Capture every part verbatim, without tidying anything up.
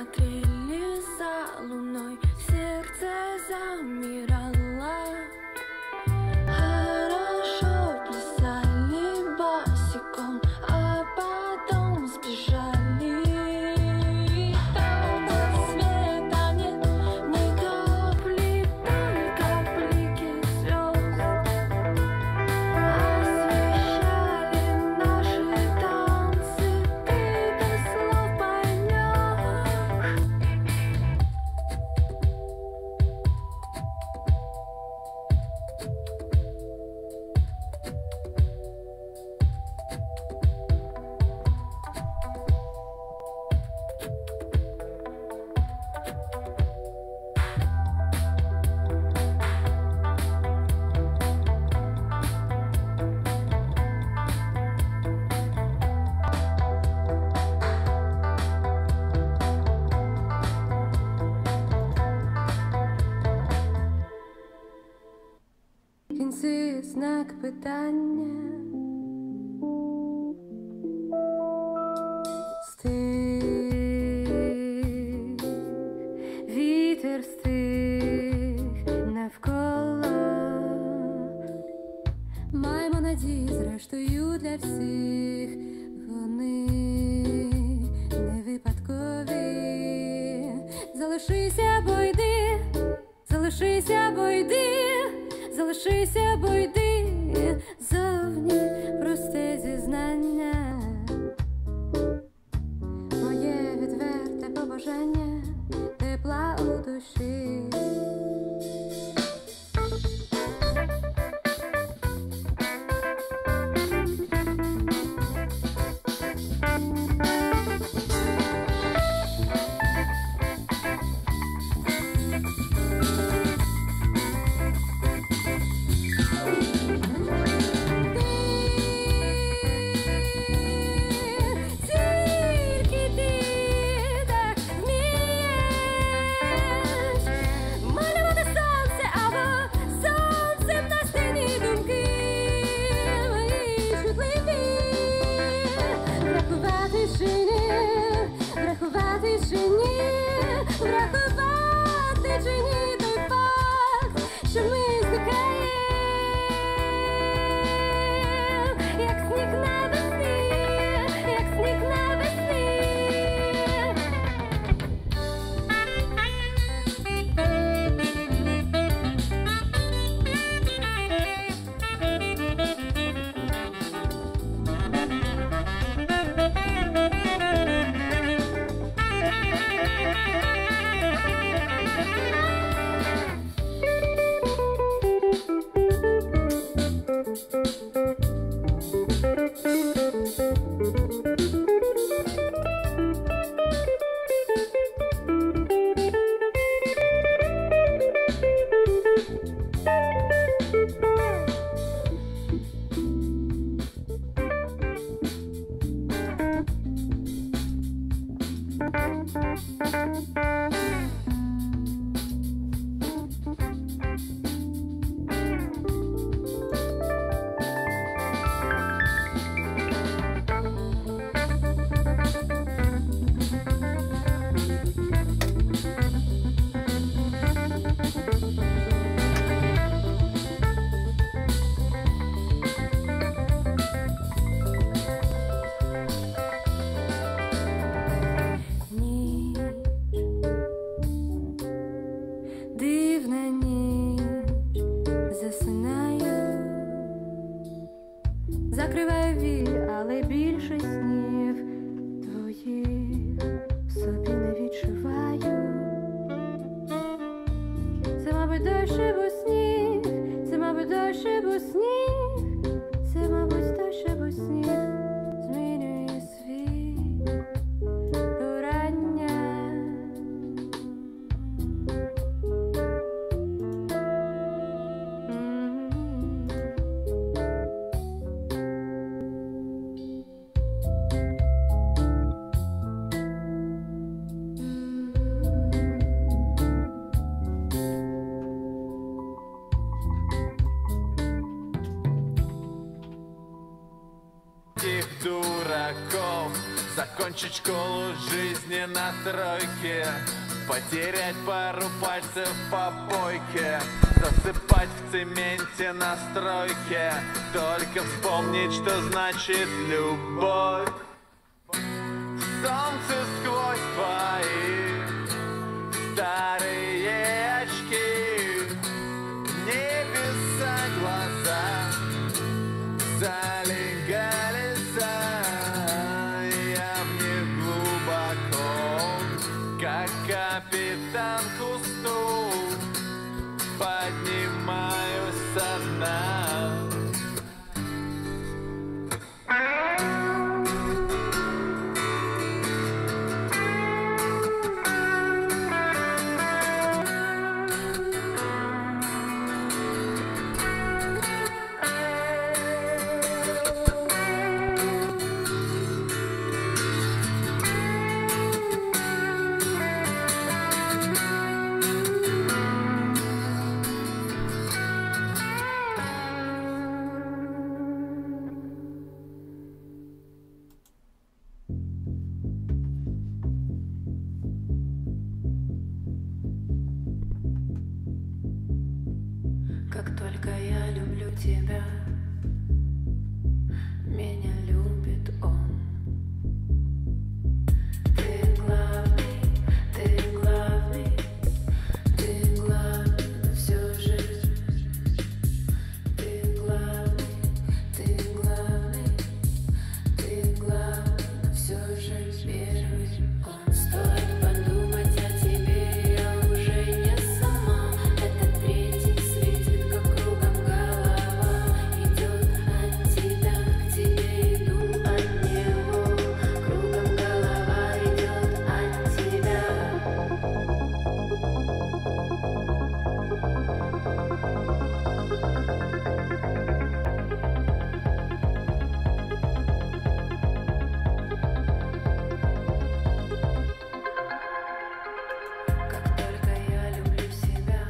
смотрели за луной, сердце замирало. Хорошо плясали босиком, а потом сбежали. Там до света нет ни капли, только блики звезд освещали наши танцы. Ты без слов поймешь. Кінці знак питання. Стих, вітер стих навколо. Маємо надії, зрештою, для всіх. Вони не випадкові. Залишися, бо йди, залишися, бо йди. Залишися, бо йди, зовні просте зізнання. Моє відверте побажання, тепла у душі. Врахувати чи ні, врахувати чи ні той факт, що ми зникаємо, як сніг навесні, як сніг навесні. Дивна ніч, засинаю, закриваю вії, але більше снів твоїх в собі не відчуваю. Це, мабуть, дощі, бо сніг, це, мабуть, дощі, бо сніг, це, мабуть, дощі, бо сніг змінює світ урання. Закончить школу жизни на тройке, потерять пару пальцев в попойке, засыпать в цементе на стройке, только вспомнить, что значит любовь. Солнце сквозь твои старые очки, небеса глаза залегали за, я в них глубоко, как капитан Кусту, поднимаюсь со дна. Как только я люблю тебя, меня любит он. Ты главный, ты главный, ты главный на всю жизнь. Ты главный, ты главный, ты главный на всю жизнь. Первый он. Стоит подумать о тебе, я уже не сама. Это третий светит, как кругом голова. Идет от тебя, к тебе иду от него. Кругом голова идет от тебя. Как только я люблю себя,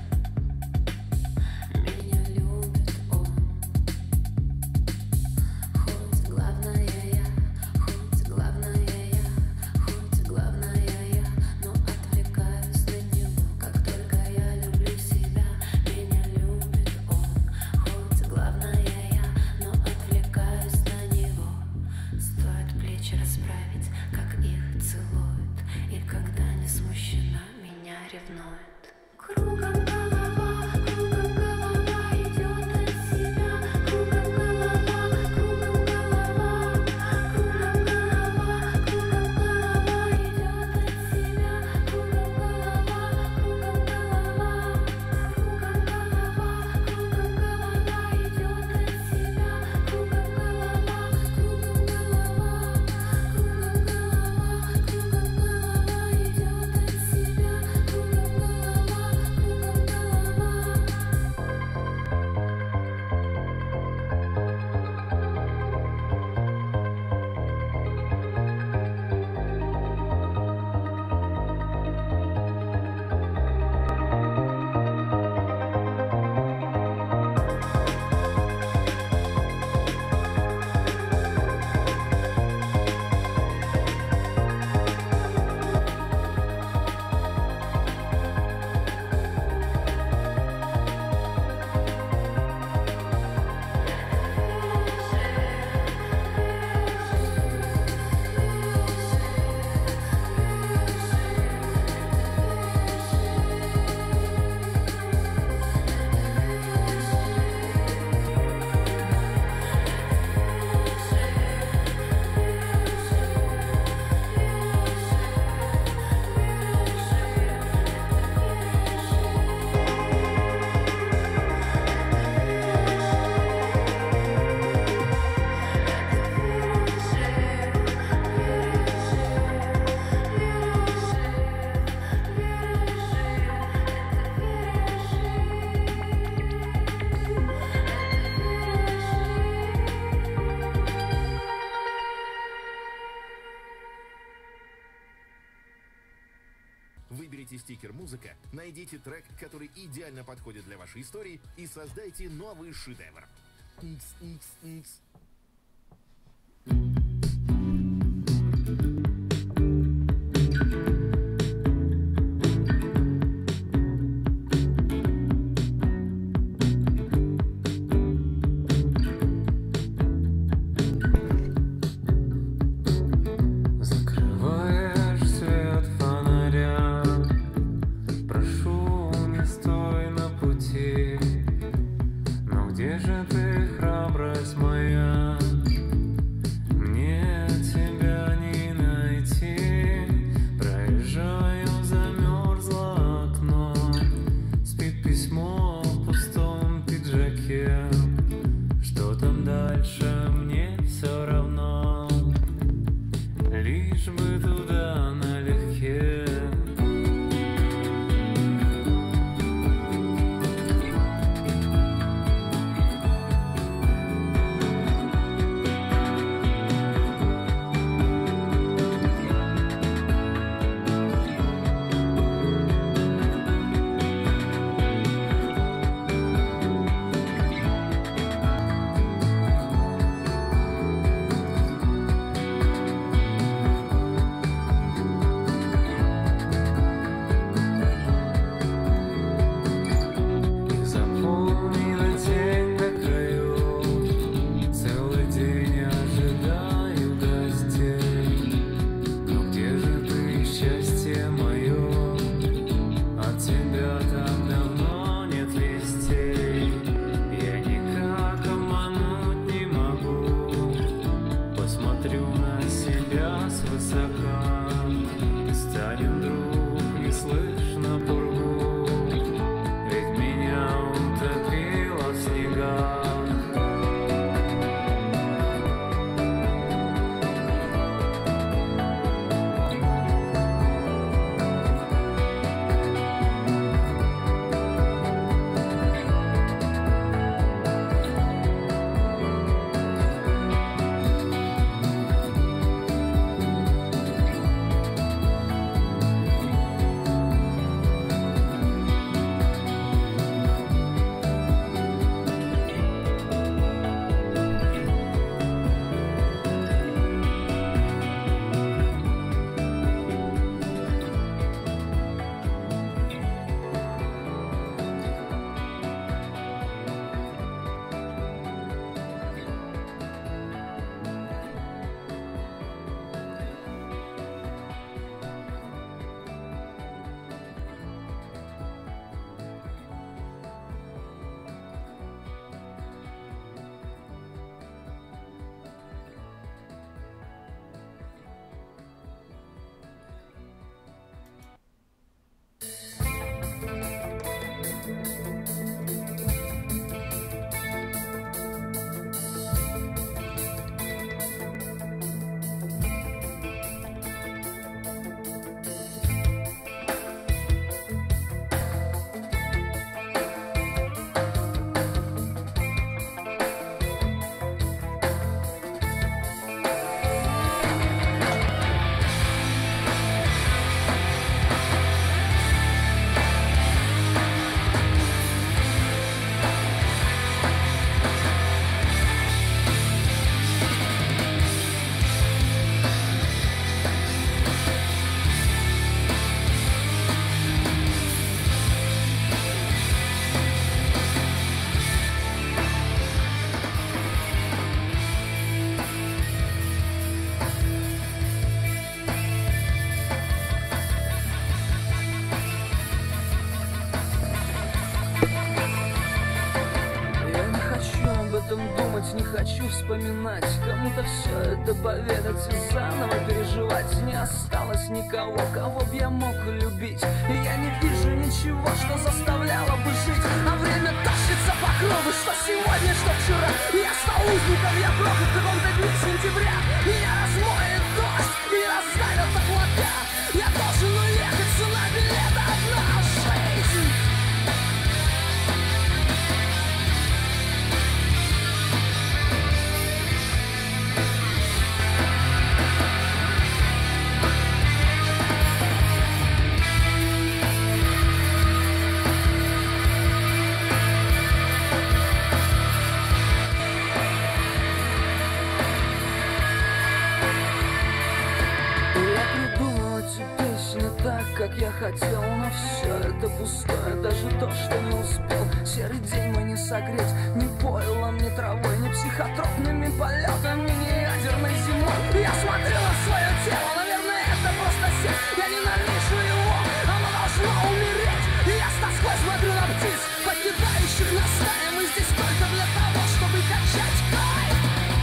меня любит он. Хоть главная я, хоть главная я, хоть главная я, но отвлекаюсь на него. Как только я люблю себя, меня любит он. Хоть главная я, но отвлекаюсь на него. Стоит плечи расправить, как их целуют, и когда не смущена, меня ревнует. Кругом голова, кругом голова идет от себя. Кругом голова, кругом голова, кругом голова, кругом голова идет от себя. Кругом голова, кругом голова, кругом голова, кругом голова идет от себя. Кругом голова, кругом голова, кругом голова, кругом голова идет от себя. Кругом голова, кругом голова. Выберите стикер «Музыка», найдите трек, который идеально подходит для вашей истории, и создайте новый шедевр. Икс, икс, икс. забыть, не хочу вспоминать, кому-то все это поведать и заново переживать. Не осталось никого, кого б я мог любить, и я не вижу ничего, что заставляло бы жить. А время тащится по кругу, что сегодня, что вчера. Я стал узником, я проход в каком-то дне сентября. Меня размоет дождь и раздавят облака. Я должен уехать, цена билета одна жизнь. Как я хотел, но все это пустое, даже то, что не успел. Серый день мой не согреть ни пойлом, ни травой, ни психотропными полетами, ни ядерной зимой. Я смотрю на свое тело, наверное, это просто сеть. Я ненавижу его, оно должно умереть. И я с тоской смотрю на птиц, покидающих нас стаи. Мы здесь только для того, чтобы качать кайф.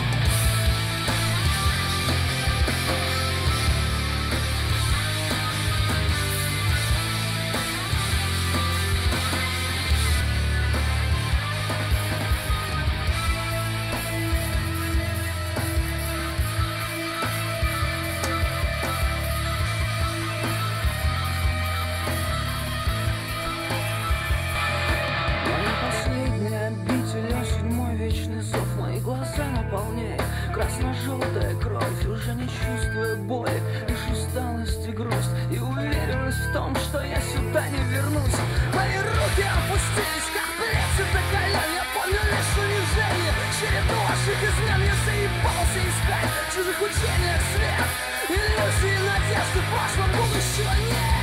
Красно-желтая кровь, уже не чувствуя боли, лишь усталость и грусть, и уверенность в том, что я сюда не вернусь. Мои руки опустились, как плети до колен. Я помню лишь унижение, череду ваших измен. Я заебался искать в чужих учениях свет, иллюзии, надежды, в прошлом будущего нет.